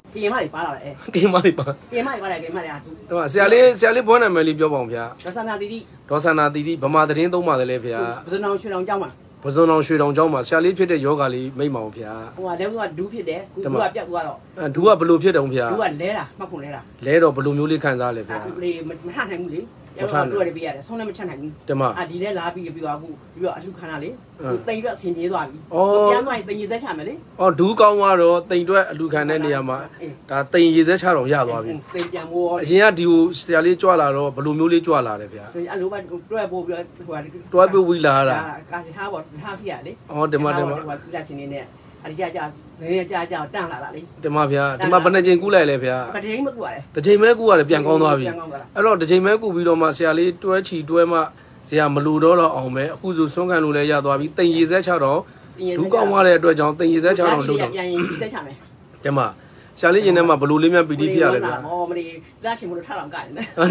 Game မှာပါလာတယ် Game မှာပါ Game မှာပါတယ် Game မှာလည်းဟိုဆရာလေးဘွန်းနာမည်လေးပြောပါအောင်ဗျာဒေါ်ဆန္ဒတီတီဗမာသတင်းသုံးပါတယ်လေဗျာဘဇွန်အောင်ရွှေတောင်ကျောင်းမှာဘဇွန်အောင်ရွှေတောင်ကျောင်းမှာဆရာလေးဖြစ်တဲ့ယောဂါလေးမိတ်မအောင်ဗျာဟိုကလည်းဒူးဖြစ်တယ်ဒူးကပြတ်သွားတော့ဒူးကဘလို့ဖြစ်တုံးဗျာဒူးကလဲတာမှတ်ဖို့လဲတာလဲတော့ဘလို့မျိုးလေးခံစားလဲဗျာလေမထနိုင်ဘူးလေရောက်တော့တွေ့ရပြရတယ်ဆုံးလည်းမချက်နိုင်ဘူးတမဒီလဲလာပြီးတော့အခုပြီးတော့အလှခဏလေးတိမ်အတွက်အဆင်ပြေသွားပြီပြန်သွားရင်တိမ်ရည်စက်ချမယ်လေဒူးကောင်းကတော့တိမ်အတွက်အလှခံတဲ့နေရာမှာဒါတိမ်ရည်စက်ချတော့ရသွားပြီတိမ်ပြန်မိုးအရင်ကဒီကိုဆရာလေးကြွလာတော့ဘလို့မျိုးလေးကြွလာတယ်ဗျာအဲ့လိုပဲတွဲပို့ပြီးတော့ဟိုတွဲပို့ဝီလာတာကာထားပေါ့ထားစီရလေတမဟိုပြချင်းနေနဲ့အဲ့ဒီကြာတန့်လာတာလေတမဗျာဒီမှာဘယ်နှချိန်ကူးလိုက်လဲဗျာတစ်ချိန်မကူရတယ်တစ်ချိန်မဲကူရတယ်ပြန်ကောင်းသွားပြီအဲ့တော့တစ်ချိန်မဲကူပြီးတော့မှဆရာလေးတွဲချီတွဲမှဆရာမလူတော့အောင်ပဲအခုဆိုဆွမ်းခံလို့လည်းရသွားပြီတိမ်ရည်စက်ချတော့ဒူးကောင်းသွားတဲ့အတွက်ကြောင့်တိမ်ရည်စက်ချတော့လို့တော့ပြန်ရည်စက်ချမယ်တမဆရာလေးရင်ထဲမှာဘလူလေးများပီတိဖြစ်ရလဲဗျာဟောမလေးသားရှင်မလို့ထားတော့ကြတယ်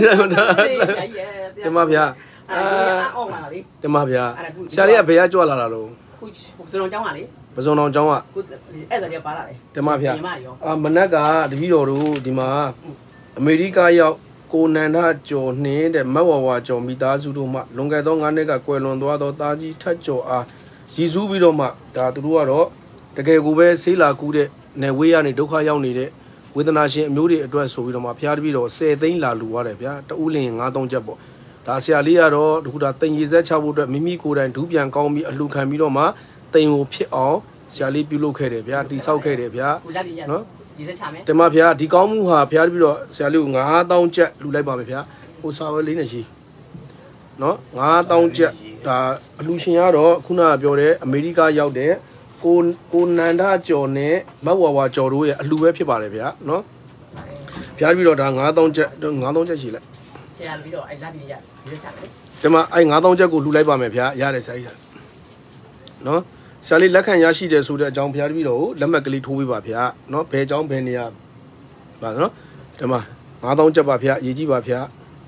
တမဗျာအောက်လာလေတမဗျာဆရာလေးကဘယ်ကကြွလာတာလို့ခုကျွန်တော်ကျောင်းပါလေပဇွန်အောင်ကျောင်းကအဲ့ဒါကြီးပါလာတယ်တမဗျာမနက်ကတပည့်တော်တို့ဒီမှာအမေရိကရောက်ကိုနန္ဒကျော်နှင်းတဲ့မတ်ဝဝကျော်မိသားစုတို့မှလွန်ခဲ့သော9နှစ်ကကွယ်လွန်သွားသောတာကြီးထတ်ကျော်အားရည်စူးပြီးတော့မှဒါသူတို့ကတော့တကယ်ကိုပဲဆေးလာကူးတဲ့နယ်ဝေးရနေဒုက္ခရောက်နေတဲ့ဝေဒနာရှင်အမျိုးတွေအတွက်ဆိုပြီးတော့မှဖျားတပည့်တော်10သိန်းလာလူရတယ်ဗျာတဦးလင်း9000ကျပ်ပေါ့ဒါဆရာလေးကတော့ဒီခုဒါတိမ်ရည်စက်ချဖို့အတွက်မိမိကိုယ်တိုင်ဒူးပြန်ကောင်းပြီးအလှခံပြီးတော့မှတိမ်ကိုဖြစ်အောင်ဆရာလေးပြုလုပ်ခဲ့တယ်ဗျာတိဆောက်ခဲ့တယ်ဗျာနော်ရည်စက်ချမယ်တမဗျာဒီကောင်းမှုဟာဖျားပြီးတော့ဆရာလေးကို9000ကျပ်လှူလိုက်ပါမယ်ဗျာဟိုစာဝဲလေးနဲ့ရှိနော်9000ကျပ်ဒါအလှရှင်ကတော့ခုနကပြောတဲ့အမေရိကရောက်တဲ့ကိုနန္ဒကျော်နဲ့မတ်ဝဝကျော်တို့ရဲ့အလှပဲဖြစ်ပါတယ်ဗျာနော်ဖျားပြီးတော့ဒါ9000ကျပ်ရှိလိုက်ဆရာပြီးတော့အဲ့လာပြီးရရည်စက်ချမယ်တမအဲ့9000ကျပ်ကိုလှူလိုက်ပါမယ်ဗျာရတယ်ဆရာကြီးနော်ဆရာလေးလက်ခံရရှိတယ်ဆိုတဲ့အကြောင်းဖျားပြီးတော့လက်မှတ်ကလေးထိုးပေးပါဗျာနော်ဘယ်အကြောင်းဘယ်နေရာပါနော်ဒီမှာ9000ကျပ်ပါဗျာရေးကြည့်ပါဗျာ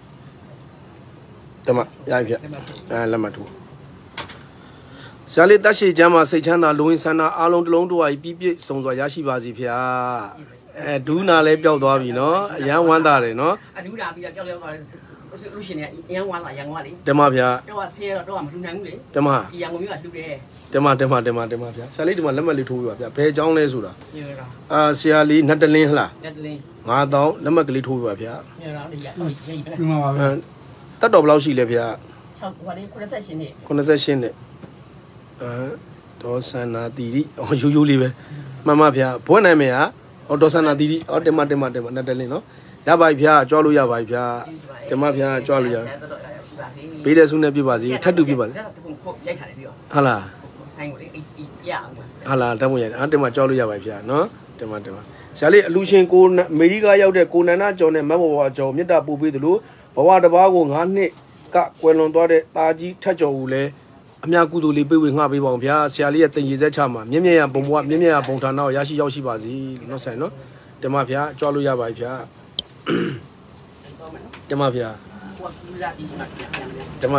ဒီမှာရပြီဗျာလက်မှတ်ထိုးဆရာလေးတက်ရှိချမ်းမှာစိတ်ချမ်းသာလူဝင်ဆန္ဒအားလုံးတစ်လုံးတစ်ဝါကြီးပြည့်စုံစွာရရှိပါစီဗျာဒူးနာလည်းပျောက်သွားပြီနော်အရန်ဝမ်းသာတယ်နော်ဒူးနာပြီးတော့ပျောက်သွားတယ်လူရှင်เนี่ยရန်ဝါလာရန်ဝါလေတမဗျာတော့ဆဲတော့မလှူနိုင်ဘူးလေတမဒီရန်ကုန်မြို့ကလှူတယ်တမဗျာဆရာလေးဒီမှာလက်မှတ်လေးထိုးပြပါဗျာဘယ်အကြောင်းလဲဆိုတာဆရာလေးနတ်တလင်းဟလားနတ်တလင်း 9000လက်မှတ်ကလေးထိုးပြပါဗျာညတော့လေရဒီမှာပါဗျာတတ်တော်ဘယ်လောက်ရှိလဲဗျာဟိုလေး98နှစ် 98နှစ်ဒေါ်စန္နာတီရီရိုးလေးပဲမှန်ပါဗျာဘွဲ့နိုင်မယ်ဟာဒေါ်စန္နာတီရီတင်မနတ်တလင်းနော်ရပါဗျာကြွားလို့ရပါဗျာတမဗျာကြွားလို့ရပေးတဲ့ဆုနဲ့ပြပါစီထပ်တူပြပါစီရိုက်ထားတယ်ပြီးတော့ဟုတ်လားဆိုင်ကိုလေရအောင်ဟုတ်လားတမရိုက်တင်မကြွားလို့ရပါဗျာနော်တင်မဆရာလေးအလူရှင်ကိုအမေရိကရောက်တဲ့ကိုနန္ဒကျော်နဲ့မတ်ဘဝကျော်မြတ်တာပို့ပေးသလိုဘဝတစ်ပါးကို9နှစ်ကကွယ်လွန်သွားတဲ့တာကြီးထတ်ကျော်ကိုလည်းအများကုသိုလ်လေးပေးဝေငှပေးပါအောင်ဗျာဆရာလေးရဲ့တင်ရည်ဆက်ချမှာမြင့်မြတ်ရဘုံဘဝမြင့်မြတ်ရဘုံဌာနကိုရရှိရောက်ရှိပါစေနော်ဆိုင်နော်တင်မဗျာကြွားလို့ရပါဗျာတမဗျာတမ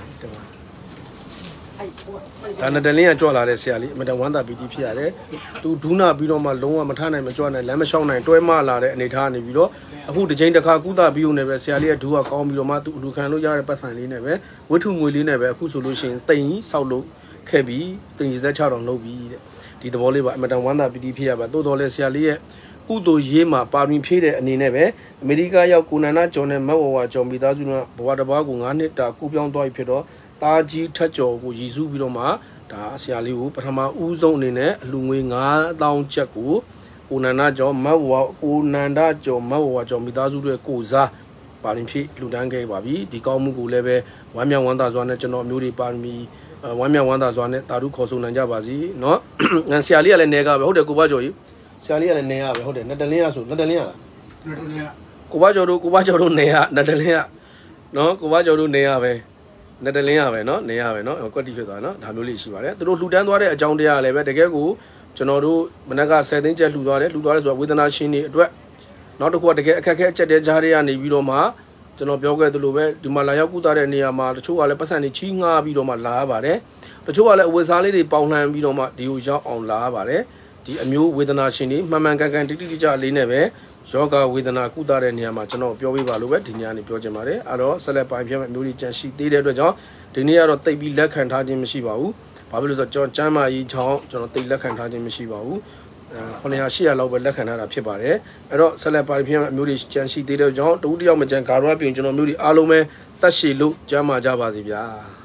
ဒါနဲ့တလင်းကကြွလာတဲ့ဆရာလေးအမတန်ဝမ်းသာပီတိဖြစ်ရတယ်သူဒူးနာပြီးတော့မှလုံးဝမထနိုင်မကြွနိုင်လမ်းမလျှောက်နိုင်တွဲမလာတဲ့အနေထားနေပြီးတော့အခုတစ်ချိန်တစ်ခါကုသပြီးုံနဲ့ပဲဆရာလေးကဒူးကကောင်းပြီးတော့မှသူအလူခံလို့ရတဲ့ပတ်စံလေးနဲ့ပဲဝတ္ထုငွေလေးနဲ့ပဲအခုဆိုလို့ရှိရင်တိမ်ကြီးဆောက်လို့ခဲ့ပြီးတိမ်ကြီးသက်ချတော့လုပ်ပြီးတဲ့ဒီသဘောလေးပါအမတန်ဝမ်းသာပီတိဖြစ်ရပါတိုးတော်လဲဆရာလေးရဲ့ကုသိုလ်ရေးမှာပါရမီဖြည့်တဲ့အနေနဲ့ပဲအမေရိကရောက်ကိုနန္ဒကျော်နဲ့မတ်ဝဝကျော်မိသားစုတို့ဘဝတစ်ပါးကို9နှစ်တာကူပြောင်းသွားပြီဖြစ်တော့တာကြီးထတ်ကျော်ကိုရည်စူးပြီးတော့မှဒါဆရာလေးကိုပထမဦးဆုံးအနေနဲ့အလူငွေ9000ကျပ်ကိုကိုနန္ဒကျော်မတ်ဝကိုနန္ဒကျော်မတ်ဝကျော်မိသားစုတို့ကိုစားပါရမီဖြည့်လူတန်းခဲ့ပါပြီဒီကောင်းမှုကိုလည်းပဲဝမ်းမြောက်ဝမ်းသာစွာနဲ့ကျွန်တော်မျိုးတွေပါရမီဝမ်းမြောက်ဝမ်းသာစွာနဲ့တာရုခေါ်ဆိုနိုင်ကြပါစီเนาะဆရာလေးကလည်းနေကပဲဟုတ်တယ်ကိုဘကျော်ကြီးဆရာလေးကလည်းနေရပဲဟုတ်တယ်နတ်တလင်းရဆိုနတ်တလင်းရလားနတ်တလင်းရကိုဘကျော်တို့နေရနတ်တလင်းရနော်ကိုဘကျော်တို့နေရပဲနတ်တလင်းရပဲနော်နေရပဲနော်ကွက်တီဖြစ်သွားနော်ဒါမျိုးလေးရှိပါတယ်သူတို့လှူဒန်းသွားတဲ့အကြောင်းတရားလည်းပဲတကယ်ကိုကျွန်တော်တို့မနက်က10သိန်းကျပ်လှူသွားတယ်ဆိုတာဝေဒနာရှင်တွေအတွက်နောက်တစ်ခုကတကယ်အခက်အခဲအကျက်တဲကြားတွေကနေပြီးတော့မှကျွန်တော်ပြောခဲ့သလိုပဲဒီမှာလာရောက်ကုသတဲ့နေရာမှာတချို့ကလည်းပတ်စံတွေချီးငှားပြီးတော့မှလာရပါတယ်တချို့ကလည်းအဝတ်စားလေးတွေပေါင်လှန်ပြီးတော့မှဒီကိုရောက်အောင်လာရပါတယ်ဒီအမျိုးဝေဒနာရှင်တွေမှန်မှန်ကန်ကန်တိတိကျကျလေးနဲ့ပဲယောဂဝေဒနာကုသတဲ့နေရာမှာကျွန်တော်ပြောပေးပါလို့ပဲဒီညနေပြောချင်ပါတယ်အဲ့တော့ဆက်လက်ပိုင်းပြမဲ့အမျိုးကြီးကြံရှိသေးတဲ့အတွက်ကြောင့်ဒီနေ့ကတော့တိတ်ပြီးလက်ခံထားခြင်းမရှိပါဘူးဘာဖြစ်လို့ဆိုတော့ကျွန်တော်ကျမ်းမာရေးချောင်းကျွန်တော်တိတ်လက်ခံထားခြင်းမရှိပါဘူး900 800လောက်ပဲလက်ခံထားတာဖြစ်ပါတယ်အဲ့တော့ဆက်လက်ပိုင်းပြမဲ့အမျိုးကြီးကြံရှိသေးတဲ့ကြောင့်တဦးတယောက်မကြံဂါရဝပြင်ကျွန်တော်မျိုးတွေအားလုံးပဲတက်ရှိလို့ကျမ်းမာကြပါစေဗျာ